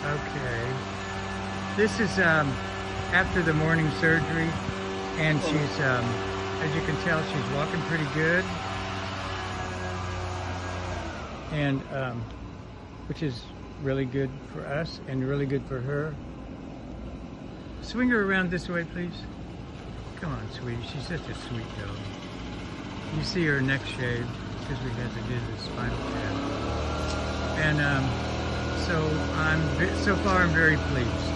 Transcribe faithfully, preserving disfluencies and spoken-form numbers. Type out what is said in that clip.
Okay. This is um, after the morning surgery, and she's, um, as you can tell, she's walking pretty good, and um, which is really good for us and really good for her. Swing her around this way, please. Come on, sweetie. She's such a sweet dog. You see her neck shaved because we had to do the spinal tap. And um, so I'm so far I'm very pleased.